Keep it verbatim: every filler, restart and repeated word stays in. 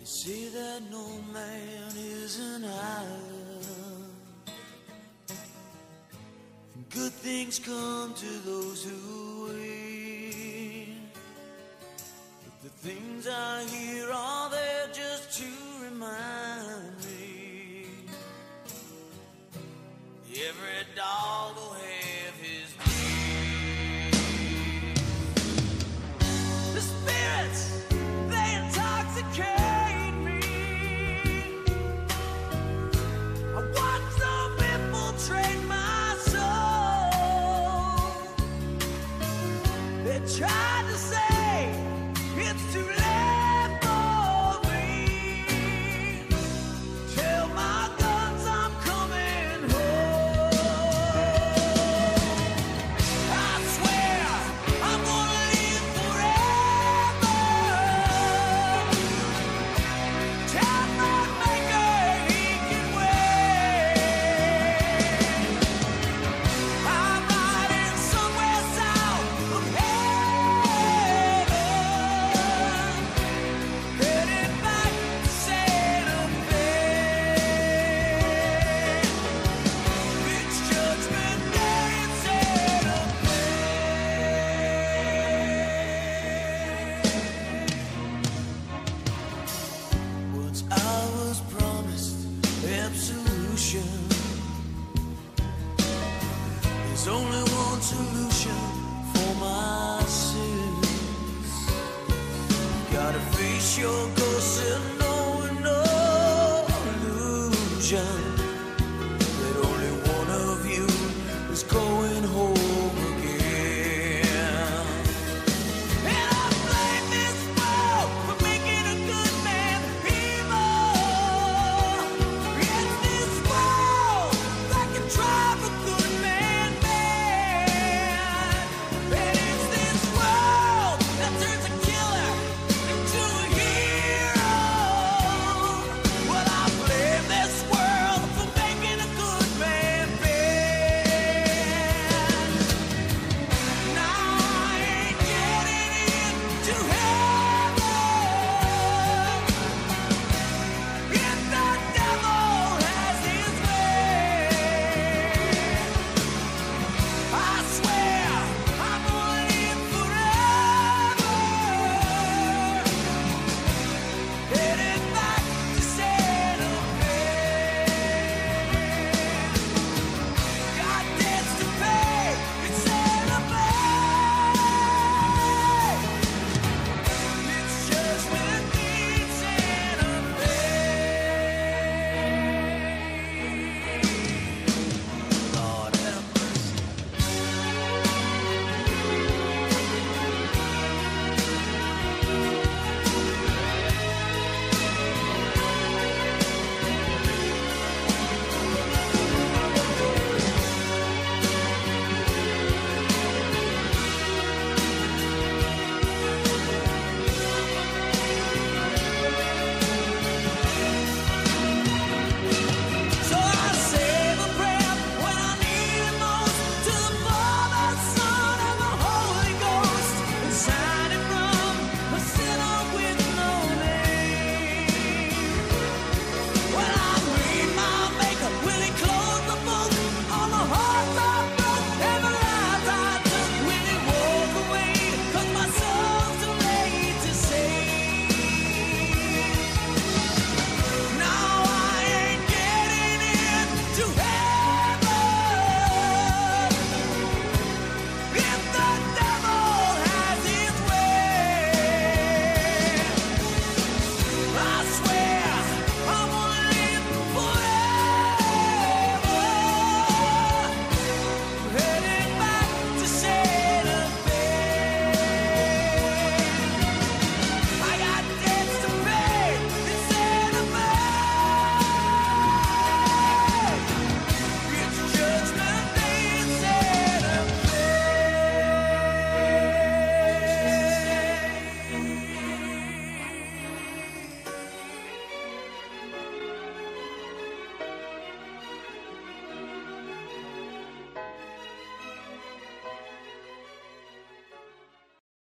Say that no man is an island. Good things come to those who wait. But the things I hear are there just to remind me. Every dog will have his day. The spirits, they intoxicate. Trade my soul. They tried to say it's too late for me. Tell my guns I'm coming home. I swear I'm gonna live forever. Tell my maker he can wait. There's only one solution for my sins. You gotta face your ghost and know no illusion that only one of you is going.